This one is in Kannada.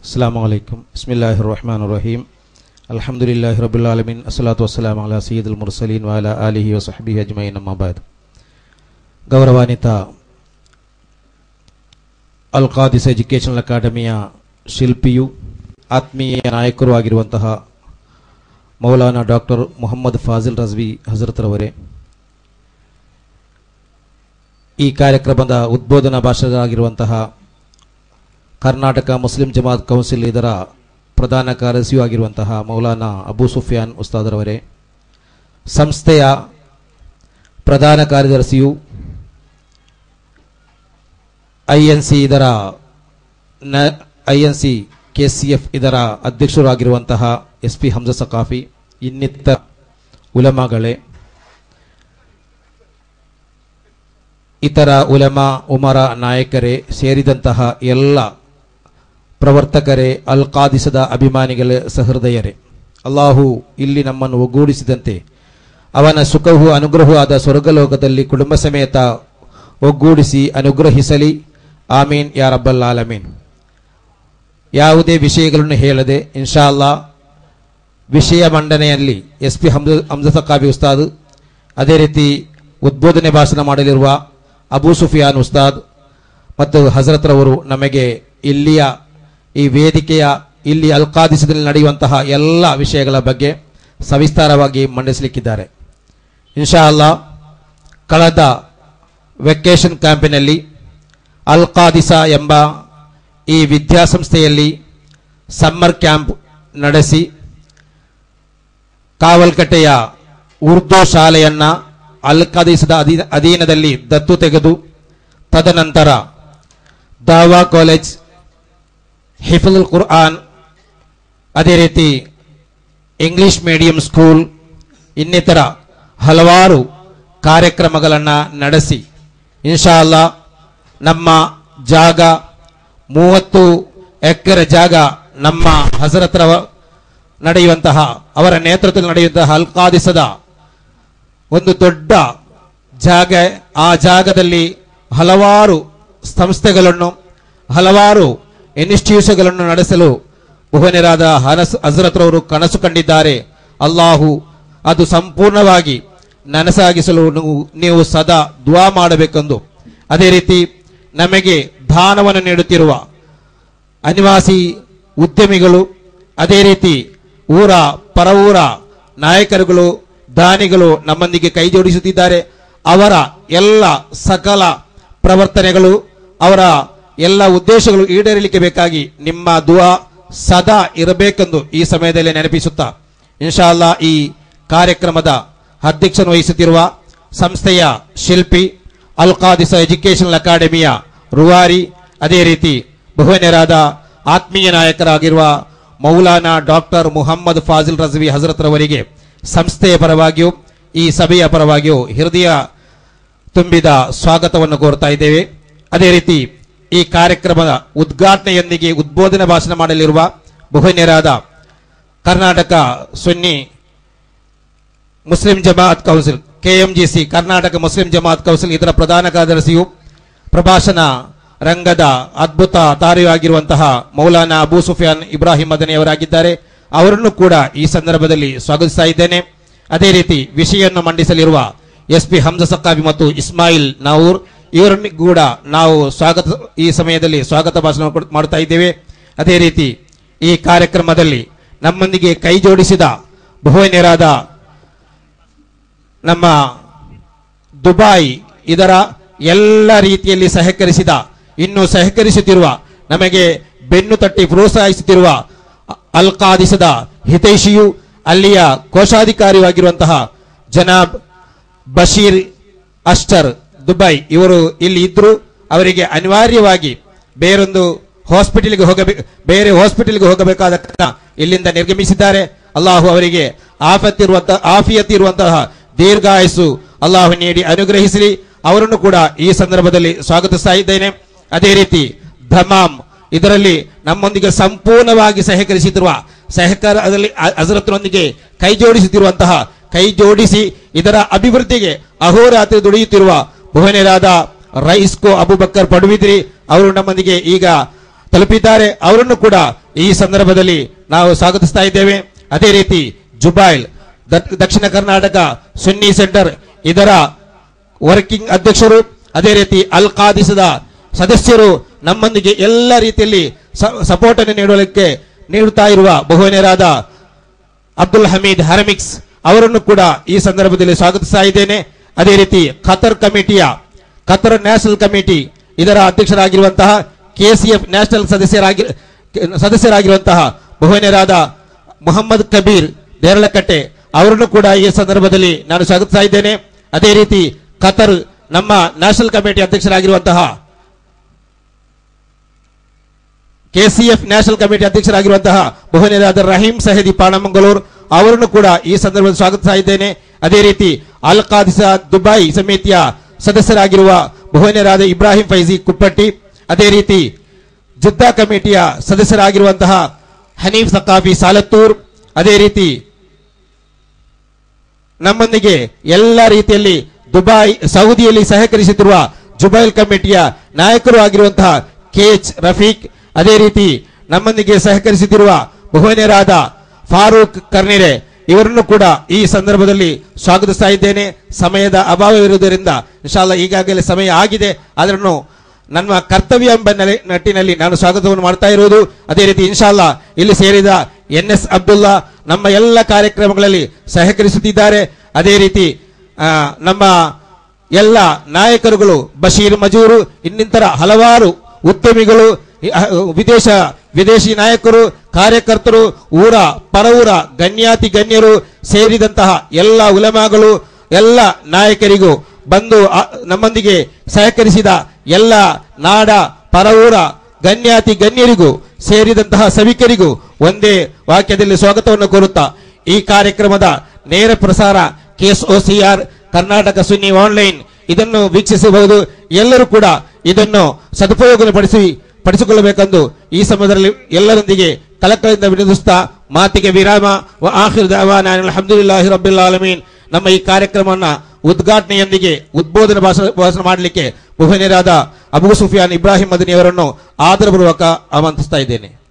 Assalamualaikum. Bismillahirrahmanirrahim. Alhamdulillahi rabbil alamin. Assalatu wassalamu ala sayyidil mursalin wa ala alihi wa sahbihi ajma'in. Amma ba'd. ಗೌರವಾನ್ವಿತ ಅಲ್ ಖಾದಿಸ್ ಎಜುಕೇಷನಲ್ ಅಕಾಡೆಮಿಯ ಶಿಲ್ಪಿಯು ಆತ್ಮೀಯ ನಾಯಕರು ಆಗಿರುವಂತಹ ಮೌಲಾನಾ ಡಾಕ್ಟರ್ ಮೊಹಮ್ಮದ್ ಫಾಜಿಲ್ ರಜ್ವಿ ಹಜರತ್ರವರೇ, ಈ ಕಾರ್ಯಕ್ರಮದ ಉದ್ಬೋಧನಾ ಭಾಷಣರಾಗಿರುವಂತಹ ಕರ್ನಾಟಕ ಮುಸ್ಲಿಂ ಜಮಾತ್ ಕೌನ್ಸಿಲ್ ಇದರ ಪ್ರಧಾನ ಕಾರ್ಯದರ್ಶಿಯೂ ಆಗಿರುವಂತಹ ಮೌಲಾನಾ ಅಬೂ ಸುಫಿಯಾನ್ ಉಸ್ತಾದರವರೇ, ಸಂಸ್ಥೆಯ ಪ್ರಧಾನ ಕಾರ್ಯದರ್ಶಿಯು ಐಎನ್ಸಿ ಕೆಸಿಎಫ್ ಇದರ ಅಧ್ಯಕ್ಷರಾಗಿರುವಂತಹ ಎಸ್ಪಿ ಹಮ್ಜಾ ಸಕಾಫಿ, ಇನ್ನಿತರ ಉಲಮಾಗಳೇ, ಇತರ ಉಲಮಾ ಉಮರ ನಾಯಕರೇ ಸೇರಿದಂತಹ ಎಲ್ಲ ಪ್ರವರ್ತಕರೇ, ಅಲ್ ಖಾದಿಸದ ಅಭಿಮಾನಿಗಳೇ, ಸಹೃದಯರೇ, ಅಲ್ಲಾಹು ಇಲ್ಲಿ ನಮ್ಮನ್ನು ಒಗ್ಗೂಡಿಸಿದಂತೆ ಅವನ ಸುಖವೂ ಅನುಗ್ರಹವೂ ಆದ ಸ್ವರ್ಗಲೋಕದಲ್ಲಿ ಕುಟುಂಬ ಸಮೇತ ಒಗ್ಗೂಡಿಸಿ ಅನುಗ್ರಹಿಸಲಿ. ಆಮೀನ್ ಯಾ ರಬ್ಬಲ್ ಆಲಮೀನ್. ಯಾವುದೇ ವಿಷಯಗಳನ್ನು ಹೇಳದೆ ಇನ್ಶಾ ಅಲ್ಲಾ ವಿಷಯ ಮಂಡನೆಯಲ್ಲಿ ಎಸ್ಪಿ ಹಮ್ಜಾ ಸಕಾಫಿ ಉಸ್ತಾದ್, ಅದೇ ರೀತಿ ಉದ್ಬೋಧನೆ ಭಾಷಣ ಮಾಡಲಿರುವ ಅಬೂ ಸುಫಿಯಾನ್ ಉಸ್ತಾದ್ ಮತ್ತು ಹಜರತ್ರವರು ನಮಗೆ ಇಲ್ಲಿಯ ಈ ವೇದಿಕೆಯ ಇಲ್ಲಿ ಅಲ್ ಖಾದಿಸದಲ್ಲಿ ನಡೆಯುವಂತಹ ಎಲ್ಲ ವಿಷಯಗಳ ಬಗ್ಗೆ ಸವಿಸ್ತಾರವಾಗಿ ಮಂಡಿಸಲಿಕ್ಕಿದ್ದಾರೆ. ಇನ್ಶಾ ಅಲ್ಲಾ ಕಳೆದ ವೆಕೇಶನ್ ಕ್ಯಾಂಪಿನಲ್ಲಿ ಅಲ್ ಖಾದಿಸ ಎಂಬ ಈ ವಿದ್ಯಾಸಂಸ್ಥೆಯಲ್ಲಿ ಸಮ್ಮರ್ ಕ್ಯಾಂಪ್ ನಡೆಸಿ ಕಾವಲ್ಕಟ್ಟೆಯ ಉರ್ದು ಶಾಲೆಯನ್ನ ಅಲ್ ಖಾದಿಸದ ಅಧೀನದಲ್ಲಿ ದತ್ತು ತೆಗೆದು ತದನಂತರ ದಾವಾ ಕಾಲೇಜ್, ಹಿಫ್ಜುಲ್ ಕುರ್ಆನ್, ಅದೇ ರೀತಿ ಇಂಗ್ಲಿಷ್ ಮೀಡಿಯಂ ಸ್ಕೂಲ್, ಇನ್ನಿತರ ಹಲವಾರು ಕಾರ್ಯಕ್ರಮಗಳನ್ನು ನಡೆಸಿ ಇನ್ಶಾ ಅಲ್ಲಾ ನಮ್ಮ ಜಾಗ 30 ಎಕರೆ ಜಾಗ ನಮ್ಮ ಹಜರತ್ರ ನಡೆಯುವಂತಹ ಅವರ ನೇತೃತ್ವದಲ್ಲಿ ನಡೆಯುವಂತಹ ಅಲ್ ಖಾದಿಸದ ಒಂದು ದೊಡ್ಡ ಜಾಗ. ಆ ಜಾಗದಲ್ಲಿ ಹಲವಾರು ಸಂಸ್ಥೆಗಳನ್ನು, ಹಲವಾರು ಇನ್ಸ್ಟಿಟ್ಯೂಷನ್ಗಳನ್ನು ನಡೆಸಲು ಬಹುನೇರಾದ ಹಜರತ್ರವರು ಕನಸು ಕಂಡಿದ್ದಾರೆ. ಅಲ್ಲಾಹು ಅದು ಸಂಪೂರ್ಣವಾಗಿ ನನಸಾಗಿಸಲು ನೀವು ಸದಾ ದುವಾ ಮಾಡಬೇಕೆಂದು, ಅದೇ ರೀತಿ ನಮಗೆ ದಾನವನ್ನು ನೀಡುತ್ತಿರುವ ಅನಿವಾಸಿ ಉದ್ಯಮಿಗಳು, ಅದೇ ರೀತಿ ಊರ ಪರವೂರ ನಾಯಕರುಗಳು, ದಾನಿಗಳು ನಮ್ಮೊಂದಿಗೆ ಕೈ ಜೋಡಿಸುತ್ತಿದ್ದಾರೆ. ಅವರ ಎಲ್ಲ ಸಕಲ ಪ್ರವರ್ತನೆಗಳು, ಅವರ ಎಲ್ಲ ಉದ್ದೇಶಗಳು ಈಡೇರಲಿಕ್ಕೆ ಬೇಕಾಗಿ ನಿಮ್ಮ ದುವಾ ಸದಾ ಇರಬೇಕೆಂದು ಈ ಸಮಯದಲ್ಲಿ ನೆನಪಿಸುತ್ತಾ, ಇನ್ಶಾ ಅಲ್ಲಾ ಈ ಕಾರ್ಯಕ್ರಮದ ಅಧ್ಯಕ್ಷನ ವಹಿಸುತ್ತಿರುವ ಸಂಸ್ಥೆಯ ಶಿಲ್ಪಿ, ಅಲ್ ಖಾದಿಸ ಎಜುಕೇಷನಲ್ ಅಕಾಡೆಮಿಯ ರೂವಾರಿ, ಅದೇ ರೀತಿ ಬಹುವನ್ಯರಾದ ಆತ್ಮೀಯ ನಾಯಕರಾಗಿರುವ ಮೌಲಾನಾ ಡಾಕ್ಟರ್ ಮುಹಮ್ಮದ್ ಫಾಜಿಲ್ ರಜ್ವಿ ಹಜರತ್ರವರಿಗೆ ಸಂಸ್ಥೆಯ ಪರವಾಗಿಯೂ ಈ ಸಭೆಯ ಪರವಾಗಿಯೂ ಹೃದಯ ತುಂಬಿದ ಸ್ವಾಗತವನ್ನು ಕೋರ್ತಾ ಇದ್ದೇವೆ. ಅದೇ ರೀತಿ ಈ ಕಾರ್ಯಕ್ರಮದ ಉದ್ಘಾಟನೆಯೊಂದಿಗೆ ಉದ್ಬೋಧನಾ ಭಾಷಣ ಮಾಡಲಿರುವ ಬಹುವನ್ಯರಾದ Karnataka Sunni Muslim Jamaat council KMGC, Karnataka Muslim Jamaat council ಇದರ ಪ್ರಧಾನ ಕಾರ್ಯದರ್ಶಿಯು ಪ್ರಭಾಷಣ ರಂಗದ ಅದ್ಭುತ ತಾರೆಯಾಗಿರುವಂತಹ ಮೌಲಾನಾ ಅಬೂ ಸುಫಿಯಾನ್ ಇಬ್ರಾಹಿಂ ಮದನಿ ಅವರಾಗಿದ್ದಾರೆ. ಅವರನ್ನು ಕೂಡ ಈ ಸಂದರ್ಭದಲ್ಲಿ ಸ್ವಾಗತಿಸ್ತಾ ಇದ್ದೇನೆ. ಅದೇ ರೀತಿ ವಿಷಯವನ್ನು ಮಂಡಿಸಲಿರುವ ಎಸ್ಪಿ ಹಮ್ಜಾ ಸಕಾಫಿ ಮತ್ತು ಇಸ್ಮಾಯಿಲ್ ನಾವೂರ್, ಇವರನ್ನು ಕೂಡ ನಾವು ಈ ಸಮಯದಲ್ಲಿ ಸ್ವಾಗತ ಭಾಷಣ ಮಾಡುತ್ತಾ ಇದ್ದೇವೆ. ಅದೇ ರೀತಿ ಈ ಕಾರ್ಯಕ್ರಮದಲ್ಲಿ ನಮ್ಮೊಂದಿಗೆ ಕೈ ಜೋಡಿಸಿದ ಬಹುವನ್ಯರಾದ ನಮ್ಮ ದುಬಾಯಿ ಇದರ ಎಲ್ಲ ರೀತಿಯಲ್ಲಿ ಸಹಕರಿಸಿದ, ಇನ್ನು ಸಹಕರಿಸುತ್ತಿರುವ, ನಮಗೆ ಬೆನ್ನು ತಟ್ಟಿ ಪ್ರೋತ್ಸಾಹಿಸುತ್ತಿರುವ ಅಲ್ ಖಾದಿಸದ ಹಿತೈಷಿಯು, ಅಲ್ಲಿಯ ಕೋಶಾಧಿಕಾರಿಯಾಗಿರುವಂತಹ ಜನಾಬ್ ಬಶೀರ್ ಅಸ್ಟರ್ ದುಬೈ, ಇವರು ಇಲ್ಲಿ ಇದ್ರು. ಅವರಿಗೆ ಅನಿವಾರ್ಯವಾಗಿ ಬೇರೆ ಹಾಸ್ಪಿಟಲ್ಗೆ ಹೋಗಬೇಕಾದ ಕಾರಣ ಇಲ್ಲಿಂದ ನಿರ್ಗಮಿಸಿದ್ದಾರೆ. ಅಲ್ಲಾಹು ಅವರಿಗೆ ಆಫಿಯತ್ ಇರುವಂತಹ ದೀರ್ಘಾಯಸ್ಸು ಅಲ್ಲಾಹು ನೀಡಿ ಅನುಗ್ರಹಿಸಲಿ. ಅವರನ್ನು ಕೂಡ ಈ ಸಂದರ್ಭದಲ್ಲಿ ಸ್ವಾಗತಿಸ್ತಾ ಇದ್ದೇನೆ. ಅದೇ ರೀತಿ ಧಮಾಮ್ ಇದರಲ್ಲಿ ನಮ್ಮೊಂದಿಗೆ ಸಂಪೂರ್ಣವಾಗಿ ಸಹಕರಿಸುತ್ತಿರುವ, ಸಹಕಾರದಲ್ಲಿ ಹಜರತ್ರೊಂದಿಗೆ ಕೈ ಜೋಡಿಸಿ ಇದರ ಅಭಿವೃದ್ಧಿಗೆ ಅಹೋರಾತ್ರಿ ದುಡಿಯುತ್ತಿರುವ ಬಹುವನ್ಯರಾದ ರೈಸ್ಕೋ ಅಬೂಬಕ್ಕರ್ ಪಡುಬಿದ್ರಿ ಅವರು ನಮ್ಮೊಂದಿಗೆ ಈಗ ತಲುಪಿದ್ದಾರೆ. ಅವರನ್ನು ಕೂಡ ಈ ಸಂದರ್ಭದಲ್ಲಿ ನಾವು ಸ್ವಾಗತಿಸ್ತಾ ಇದ್ದೇವೆ. ಅದೇ ರೀತಿ ಜುಬೈಲ್ ದಕ್ಷಿಣ ಕರ್ನಾಟಕ ಸುನ್ನಿ ಸೆಂಟರ್ ಇದರ ವರ್ಕಿಂಗ್ ಅಧ್ಯಕ್ಷರು, ಅದೇ ರೀತಿ ಅಲ್ ಖಾದಿಸದ ಸದಸ್ಯರು ನಮ್ಮೊಂದಿಗೆ ಎಲ್ಲ ರೀತಿಯಲ್ಲಿ ಸಪೋರ್ಟ್ ಅನ್ನು ನೀಡುತ್ತಾ ಇರುವ ಬಹುವನ್ಯರಾದ ಅಬ್ದುಲ್ ಹಮೀದ್ ಹರಮಿಕ್ಸ್ ಅವರನ್ನು ಕೂಡ ಈ ಸಂದರ್ಭದಲ್ಲಿ ಸ್ವಾಗತಿಸ್ತಾ ಇದ್ದೇನೆ. ಅದೇ ರೀತಿ ಖತರ್ ನ್ಯಾಷನಲ್ ಕಮಿಟಿ ಇದರ ಅಧ್ಯಕ್ಷರಾಗಿರುವಂತಹ KCF ನ್ಯಾಷನಲ್ ಸದಸ್ಯರಾಗಿರುವಂತಹ ಬಹುವನ್ಯರಾದ ಮೊಹಮ್ಮದ್ ಕಬೀರ್ ದೇರಳಕಟ್ಟೆ ಅವರನ್ನು ಕೂಡ ಈ ಸಂದರ್ಭದಲ್ಲಿ ನಾನು ಸ್ವಾಗತಿಸ್ತಾ ಇದ್ದೇನೆ. ಅದೇ ರೀತಿ ಖತರ್ ನಮ್ಮ ನ್ಯಾಷನಲ್ ಕಮಿಟಿ ಅಧ್ಯಕ್ಷರಾಗಿರುವಂತಹ KCF ನ್ಯಾಷನಲ್ ಕಮಿಟಿ ಅಧ್ಯಕ್ಷರಾಗಿರುವಂತಹ ಬಹುವನ್ಯರಾದ ರಹೀಂ ಸಹದಿ ಪಾಣಮಂಗಳೂರು ಅವರನ್ನು ಕೂಡ ಈ ಸಂದರ್ಭದಲ್ಲಿ ಸ್ವಾಗತಿಸ್ತಾ ಇದ್ದೇನೆ. ಅದೇ ರೀತಿ ಅಲ್ ಖಾದಿಸಾ ದುಬೈ ಸಮಿತಿಯ ಸದಸ್ಯರಾಗಿರುವ ಬಹುವನ್ಯರಾದ ಇಬ್ರಾಹಿಂ ಫೈಜಿ ಕುಪ್ಪಟ್ಟಿ, ಅದೇ ರೀತಿ ಜಿದ್ದಾ ಕಮಿಟಿಯ ಸದಸ್ಯರಾಗಿರುವಂತಹ ಹನೀಫ್ ಸಕಾಫಿ ಸಾಲತ್ತೂರ್, ಅದೇ ರೀತಿ ನಮ್ಮೊಂದಿಗೆ ಎಲ್ಲ ರೀತಿಯಲ್ಲಿ ಸೌದಿಯಲ್ಲಿ ಸಹಕರಿಸುತ್ತಿರುವ ಜುಬೈಲ್ ಕಮಿಟಿಯ ನಾಯಕರು ಆಗಿರುವಂತಹ KH ರಫೀಕ್, ಅದೇ ರೀತಿ ನಮ್ಮೊಂದಿಗೆ ಸಹಕರಿಸುತ್ತಿರುವ ಬಹುವನ್ಯರಾದ ಫಾರೂಕ್ ಕರ್ನಿರೆ ಇವರನ್ನು ಕೂಡ ಈ ಸಂದರ್ಭದಲ್ಲಿ ಸ್ವಾಗತಿಸ್ತಾ ಇದ್ದೇನೆ. ಸಮಯದ ಅಭಾವವಿರುವುದರಿಂದ ಇನ್ಶಾಲ್ಲ ಈಗಾಗಲೇ ಸಮಯ ಆಗಿದೆ, ಅದನ್ನು ನನ್ನ ಕರ್ತವ್ಯ ಎಂಬ ನಿಟ್ಟಿನಲ್ಲಿ ನಾನು ಸ್ವಾಗತವನ್ನು ಮಾಡ್ತಾ ಇರುವುದು. ಅದೇ ರೀತಿ ಇನ್ಶಾಲ್ಲ ಇಲ್ಲಿ ಸೇರಿದ NS ಅಬ್ದುಲ್ಲಾ ನಮ್ಮ ಎಲ್ಲ ಕಾರ್ಯಕ್ರಮಗಳಲ್ಲಿ ಸಹಕರಿಸುತ್ತಿದ್ದಾರೆ. ಅದೇ ರೀತಿ ನಮ್ಮ ಎಲ್ಲ ನಾಯಕರುಗಳು ಬಶೀರ್ ಮಜೂರು, ಇನ್ನಿತರ ಹಲವಾರು ಉದ್ಯಮಿಗಳು, ವಿದೇಶಿ ನಾಯಕರು, ಕಾರ್ಯಕರ್ತರು, ಊರ ಪರವೂರ ಗಣ್ಯಾತಿ ಗಣ್ಯರು ಸೇರಿದಂತಹ ಎಲ್ಲ ಉಲಮಾಗಳು, ಎಲ್ಲ ನಾಯಕರಿಗೂ ಬಂದು ನಮ್ಮೊಂದಿಗೆ ಸಹಕರಿಸಿದ ಎಲ್ಲ ನಾಡ ಪರವೂರ ಗಣ್ಯಾತಿ ಗಣ್ಯರಿಗೂ ಸೇರಿದಂತಹ ಸಭಿಕರಿಗೂ ಒಂದೇ ವಾಕ್ಯದಲ್ಲಿ ಸ್ವಾಗತವನ್ನು ಕೋರುತ್ತಾ ಈ ಕಾರ್ಯಕ್ರಮದ ನೇರ ಪ್ರಸಾರ KSOCR ಕರ್ನಾಟಕ ಸುನ್ನಿ ಆನ್ಲೈನ್ ಇದನ್ನು ವೀಕ್ಷಿಸಬಹುದು. ಎಲ್ಲರೂ ಕೂಡ ಇದನ್ನು ಪಡಿಸಿಕೊಳ್ಳಬೇಕೆಂದು ಈ ಸಮಯದಲ್ಲಿ ಎಲ್ಲರೊಂದಿಗೆ ಕಳಕಳಿಯಿಂದ ವಿನಂತಿಸುತ್ತಾ ಮಾತಿಗೆ ವಿರಾಮ. ಆಖಿರ್ ದಅವಾನಾ ಅಲ್ಹಮ್ದುಲಿಲ್ಲಾಹಿ ರಬ್ಬಿಲ್ ಆಲಮೀನ್. ನಮ್ಮ ಈ ಕಾರ್ಯಕ್ರಮವನ್ನು ಉದ್ಘಾಟನೆಯೊಂದಿಗೆ ಉದ್ಬೋಧನಾ ಭಾಷಣ ಮಾಡಲಿಕ್ಕೆ ಬಹುವನ್ಯರಾದ ಅಬೂ ಸುಫಿಯಾನ್ ಇಬ್ರಾಹಿಂ ಮದನಿ ಅವರನ್ನು ಆದರಪೂರ್ವಕ ಆಮಂತ್ರಿಸ್ತಾ ಇದ್ದೇನೆ.